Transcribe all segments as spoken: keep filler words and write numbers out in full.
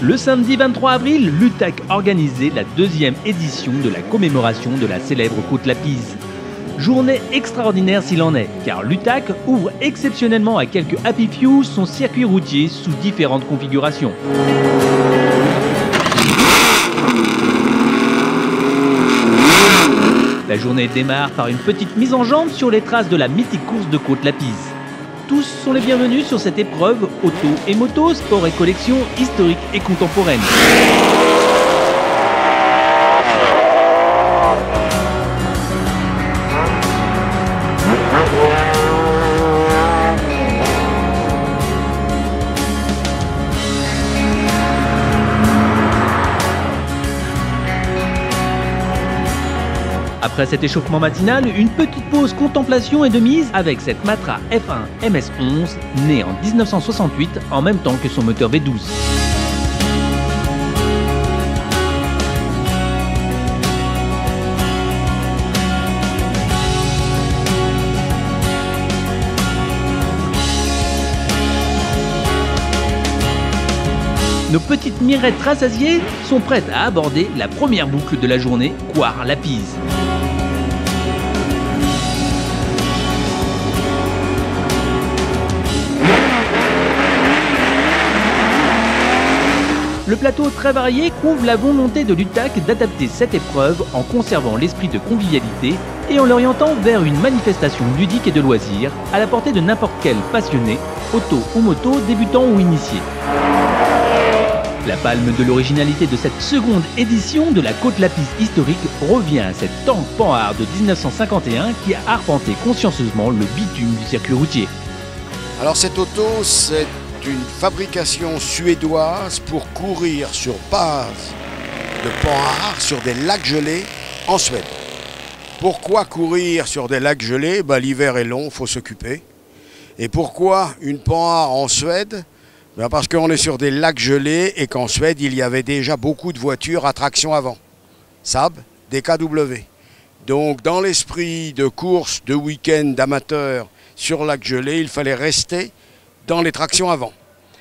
Le samedi vingt-trois avril, l'U T A C organisait la deuxième édition de la commémoration de la célèbre Côte-Lapise. Journée extraordinaire s'il en est, car l'U T A C ouvre exceptionnellement à quelques Happy Few son circuit routier sous différentes configurations. La journée démarre par une petite mise en jambe sur les traces de la mythique course de Côte-Lapise. Tous sont les bienvenus sur cette épreuve auto et moto, sport et collection, historique et contemporaine. Après cet échauffement matinal, une petite pause contemplation est de mise avec cette Matra F un M S onze, née en mille neuf cent soixante-huit en même temps que son moteur V douze. Nos petites mirettes rassasiées sont prêtes à aborder la première boucle de la journée, Coire-Lapise. Le plateau très varié prouve la volonté de l'U T A C d'adapter cette épreuve en conservant l'esprit de convivialité et en l'orientant vers une manifestation ludique et de loisirs à la portée de n'importe quel passionné, auto ou moto, débutant ou initié. La palme de l'originalité de cette seconde édition de la Côte-Lapise historique revient à cette tank Panhard de mille neuf cent cinquante et un qui a arpenté consciencieusement le bitume du circuit routier. Alors cette auto, c'est une fabrication suédoise pour courir sur base de Panhard sur des lacs gelés en Suède. Pourquoi courir sur des lacs gelés? Ben, l'hiver est long, il faut s'occuper. Et pourquoi une Panhard en Suède? Ben parce qu'on est sur des lacs gelés et qu'en Suède, il y avait déjà beaucoup de voitures à traction avant. Saab, D K W. Donc dans l'esprit de course, de week-end, d'amateurs sur lac gelé, il fallait rester dans les tractions avant.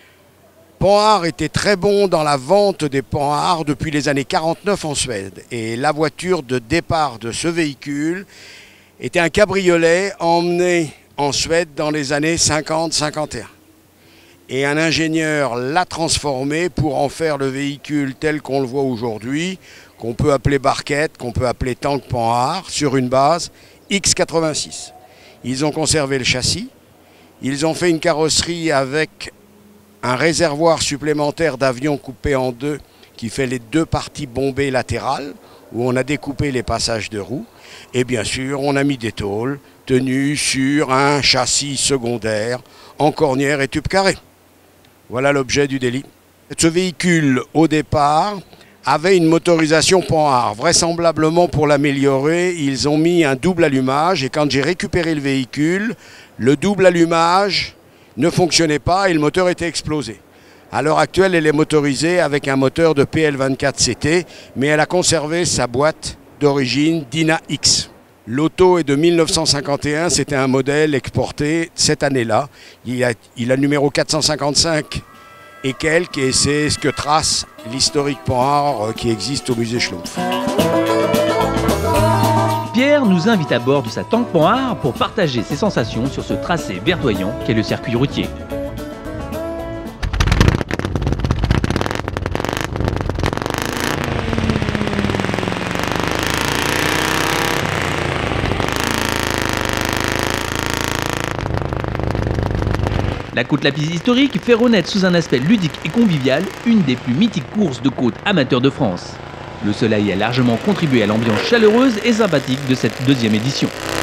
Panhard était très bon dans la vente des Panhard depuis les années quarante-neuf en Suède. Et la voiture de départ de ce véhicule était un cabriolet emmené en Suède dans les années cinquante cinquante et un. Et un ingénieur l'a transformé pour en faire le véhicule tel qu'on le voit aujourd'hui, qu'on peut appeler barquette, qu'on peut appeler tank Panhard, sur une base X quatre-vingt-six. Ils ont conservé le châssis, ils ont fait une carrosserie avec un réservoir supplémentaire d'avion coupé en deux qui fait les deux parties bombées latérales, où on a découpé les passages de roues. Et bien sûr, on a mis des tôles tenues sur un châssis secondaire en cornière et tube carré. Voilà l'objet du délit. Ce véhicule, au départ, avait une motorisation Panhard. Vraisemblablement, pour l'améliorer, ils ont mis un double allumage. Et quand j'ai récupéré le véhicule, le double allumage ne fonctionnait pas et le moteur était explosé. À l'heure actuelle, elle est motorisée avec un moteur de P L vingt-quatre C T, mais elle a conservé sa boîte d'origine Dyna X. L'auto est de mille neuf cent cinquante et un, c'était un modèle exporté cette année-là. Il a, il a le numéro quatre cent cinquante-cinq et quelques, et c'est ce que trace l'historique Panhard qui existe au musée Schlumpf. Pierre nous invite à bord de sa tank Panhard pour partager ses sensations sur ce tracé verdoyant qu'est le circuit routier. La Côte-Lapise historique fait renaître sous un aspect ludique et convivial une des plus mythiques courses de côte amateurs de France. Le soleil a largement contribué à l'ambiance chaleureuse et sympathique de cette deuxième édition.